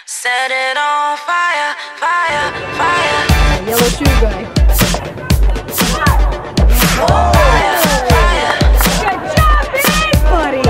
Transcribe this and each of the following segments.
Set it on fire, fire, fire. Yellow shoe guy. Fire, fire. Good job, big buddy.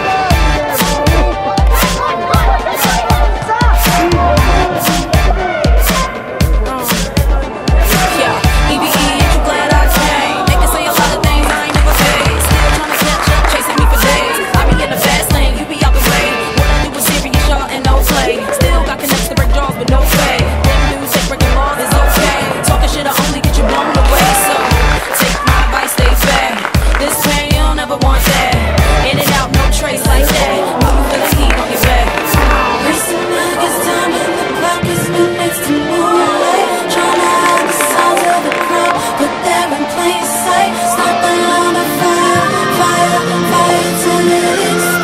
Yeah, EBE, ain't you glad I came? They can say a lot of things I ain't never faced. Still trying to catch up, chasing me for days. I be in the fast lane, you be out the way. What I do is serious, y'all, and no play. Still got connects to break jaws, but no pay. Them dudes say breaking laws is okay. Talking shit'll only get you blown away. So take my advice, stay back. This pain, you don't never want that. In and out, no trace like that. Know you feel the heat on your back. Racing against time and the clock is right next to moonlight. Trying to hide the sounds of the crowd, but they're in plain sight. Stopping on the fire, fire, fire till it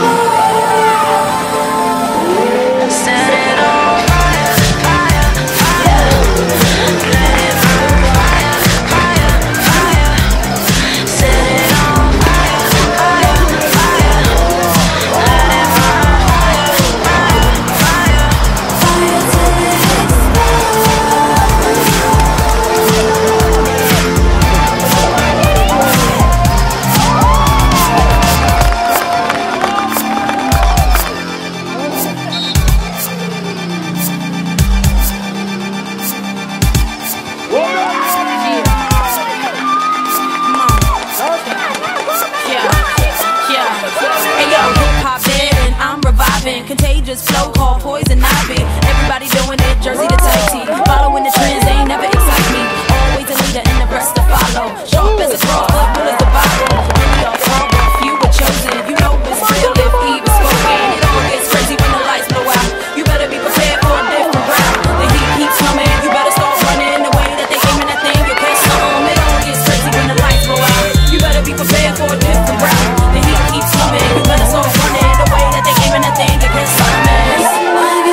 explodes. Set it on fire, fire, fire. Let it burn, fire, fire, fire. Set it on fire, fire, fire. Let it burn, fire, fire, fire. Fire till it Hey yo, hip-hop in, I'm reviving. Contagious flow called poison ivy. Everybody doing it, jersey to tighty. Following the trends, they never excite me. Always a leader and the rest to follow. Sharp as a straw, good as the Bible. Many are called, but few were chosen. You know it's real if even spoken. It all gets crazy when the lights blow out. You better be prepared for a different route. The heat keeps coming, you better start running. The way that they aiming that thing, you'll catch some. It all gets crazy when the lights blow out. You better be prepared for a different route. The heat keeps coming, you better start running. The way that they aiming that thing, you'll catch some.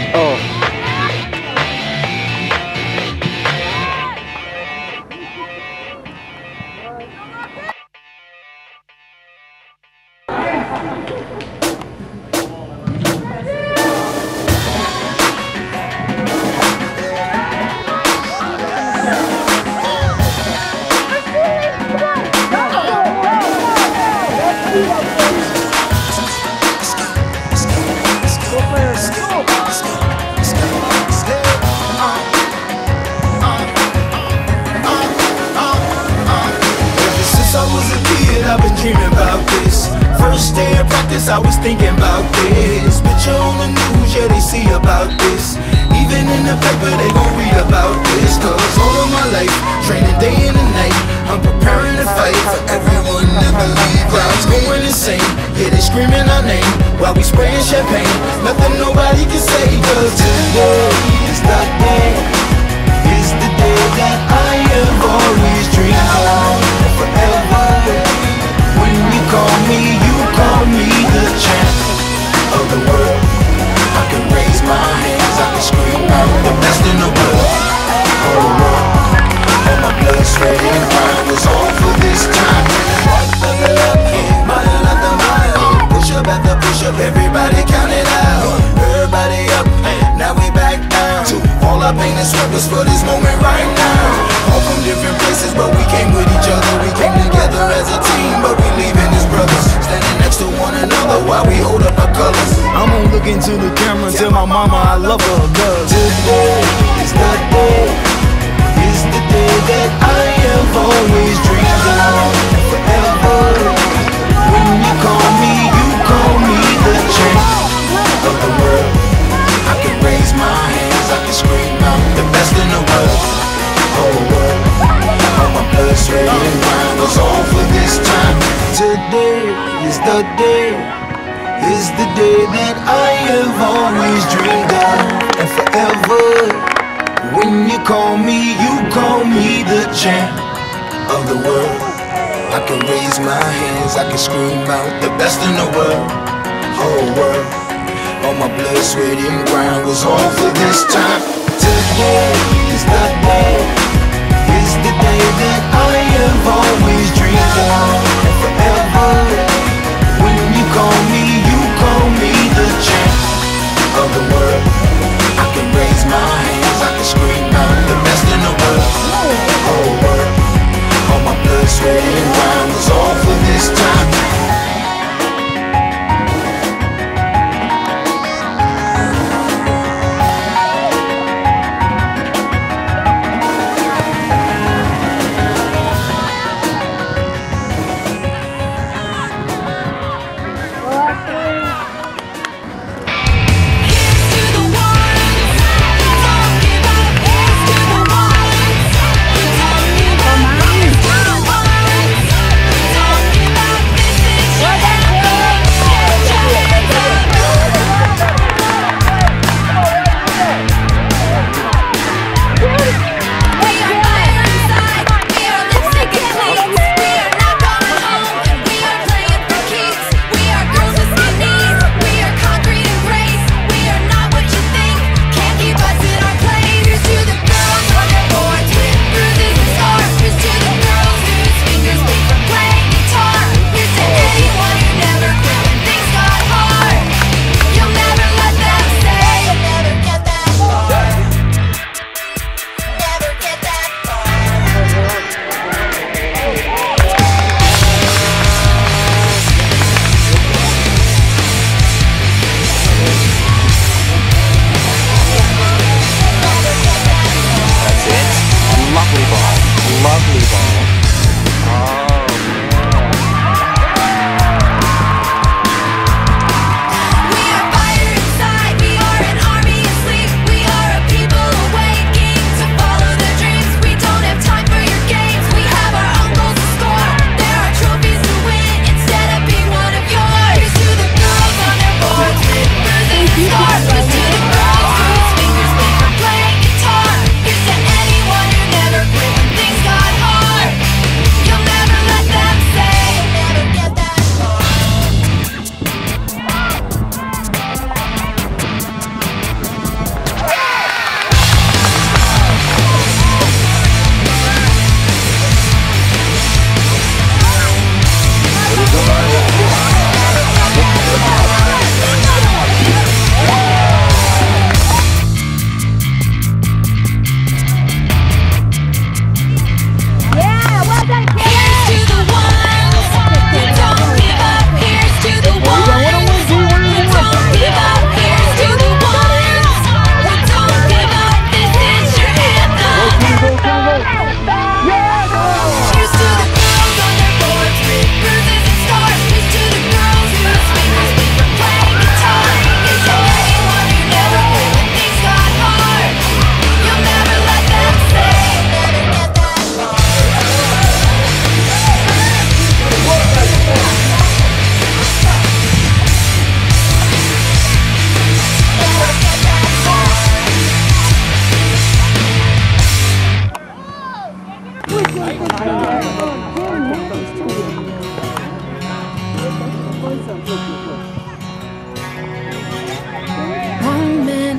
Oh. I've been dreaming about this. First day of practice, I was thinking about this. Picture on the news, yeah, they see about this. Even in the paper, they gon' read about this. Cause all of my life, training day and night, I'm preparing to fight for everyone to believe. Crowds going insane, yeah, they screaming our name while we spraying champagne. Nothing nobody can say, cause today is the day. It's the day that I have always dreamed of forever. When you call me the champ of the world. I can raise my hands, I can scream out the best in the world. Whole world, all my blood, sweat and grind was all for this time. Buckle up, mile after mile, push up after push up, everybody count it out. Everybody up, now we back down. All our pain and sweat was for this moment right now. All from different places, but we came with each other. We came together as a team, but we leaving as brothers. Standing next to one another while we hold up our colors. I'm gonna look into the camera and tell my mama I love her, cause today is the day. It's the day that I have always dreamed of forever. When you call me the champ of the world. I can raise my hands, I can scream out the best in the world. Whole world, all my blood, sweat and grind was all for this time. Today is the day. It's the day that I have always dreamed of. And forever, when you call me the champ of the world. I can raise my hands, I can scream out the best in the world. Whole world, all my blood, sweat and grind was all for this time. Today is the day. It's the day that I have always dreamed of. And forever, when you call me the champ of the world. I can raise my hands, I can scream out the best in the world. Whole world, all my blood, sweat and grind was all for this time. This is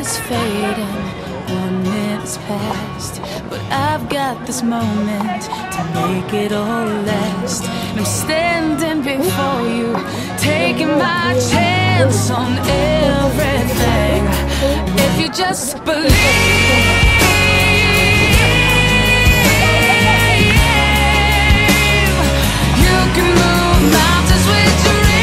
it's fading, 1 minute's past, but I've got this moment to make it all last. And I'm standing before you, taking my chance on everything. If you just believe, you can move mountains with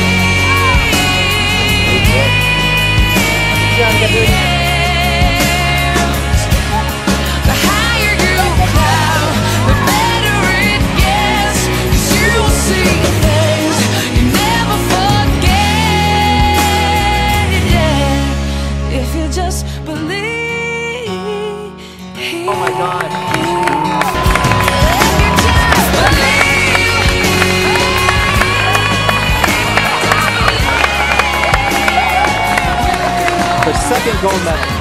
dreams. The higher you climb, the better it gets. 'Cause you will see things you never forget. Yeah. If you just believe. Oh my God. The second gold medal.